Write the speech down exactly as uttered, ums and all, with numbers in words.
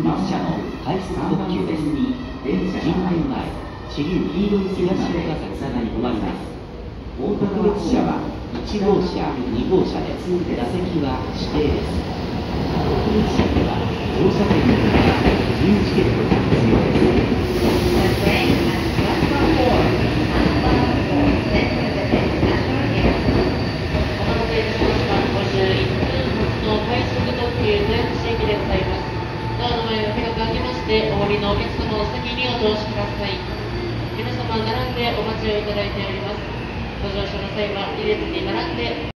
立車の快速特急です。人天前、支流黄色い東岡崎に止まります。特別車はいち号車、に号車です。座席は指定です。特別車では乗車券のほか自由チケットが必要です。 お降りのお客様を先にお通しください。皆様並んでお待ちをいただいております。ご乗車の際は入れずに並んで